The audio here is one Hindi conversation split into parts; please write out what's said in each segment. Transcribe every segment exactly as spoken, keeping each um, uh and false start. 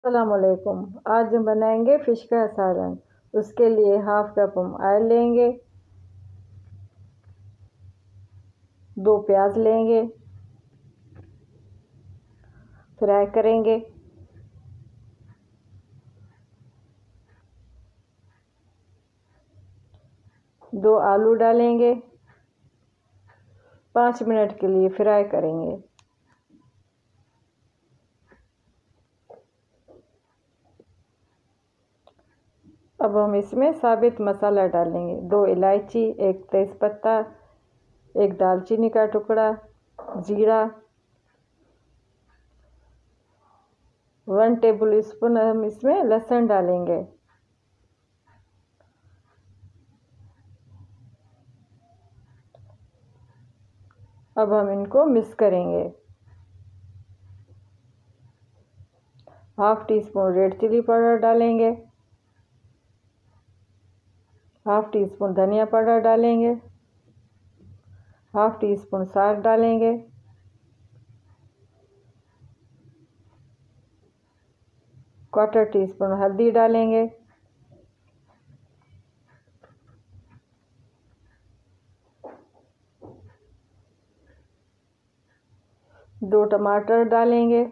अस्सलामुअलैकुम। आज हम बनाएंगे फ़िश का सालन। उसके लिए हाफ कप हम ऑयल लेंगे, दो प्याज लेंगे, फ्राई करेंगे। दो आलू डालेंगे, पाँच मिनट के लिए फ्राई करेंगे। अब हम इसमें साबित मसाला डालेंगे, दो इलायची, एक तेज़पत्ता, एक दालचीनी का टुकड़ा, जीरा, वन टेबल स्पून हम इसमें लहसुन डालेंगे। अब हम इनको मिक्स करेंगे। Half teaspoon red chilli powder डालेंगे, हाफ टी स्पून धनिया पाउडर डालेंगे, हाफ टी स्पून सॉल्ट डालेंगे, क्वार्टर टी स्पून हल्दी डालेंगे, दो टमाटर डालेंगे,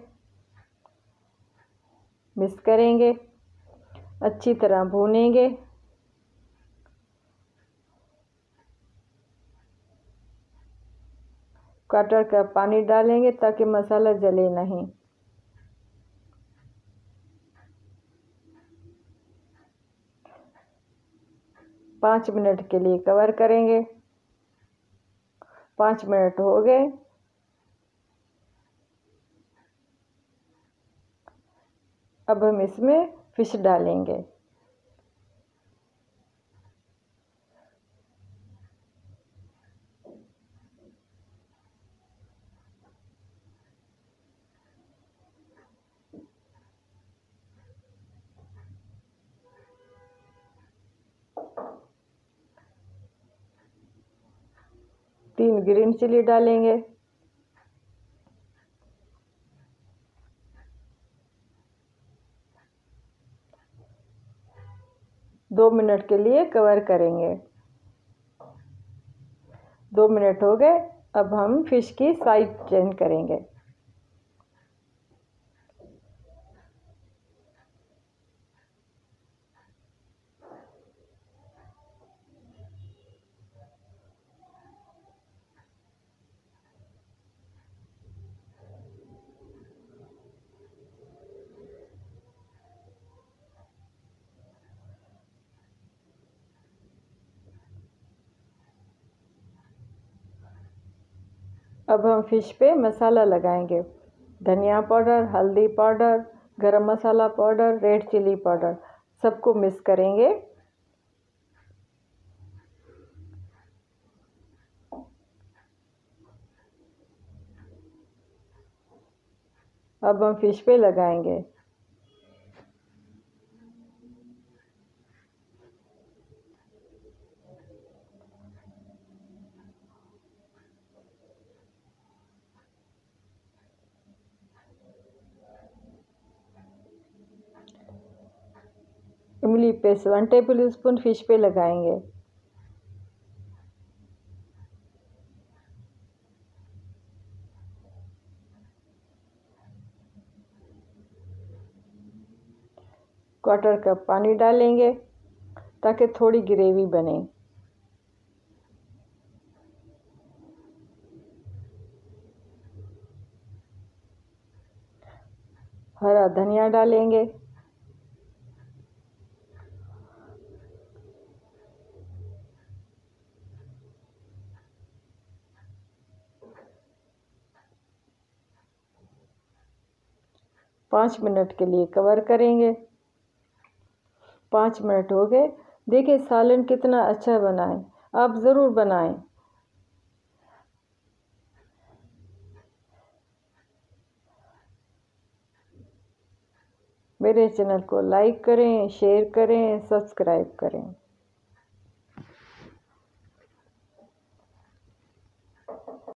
मिक्स करेंगे, अच्छी तरह भूनेंगे। क्वार्टर कप पानी डालेंगे ताकि मसाला जले नहीं। पाँच मिनट के लिए कवर करेंगे। पाँच मिनट हो गए। अब हम इसमें फिश डालेंगे। तीन ग्रीन चिली डालेंगे, दो मिनट के लिए कवर करेंगे। दो मिनट हो गए। अब हम फिश की साइड चेंज करेंगे। अब हम फिश पे मसाला लगाएंगे, धनिया पाउडर, हल्दी powder, garam masala powder, red chilli powder, सबको मिक्स करेंगे। अब हम फिश पे लगाएंगे। इमली paste one tablespoon fish पे लगाएंगे। क्वार्टर कप पानी डालेंगे ताकि थोड़ी ग्रेवी बने। हरा धनिया डालेंगे, पाँच मिनट के लिए कवर करेंगे। पाँच मिनट हो गए। देखिए सालन कितना अच्छा बना है, आप ज़रूर बनाएं। मेरे चैनल को लाइक करें, शेयर करें, सब्सक्राइब करें।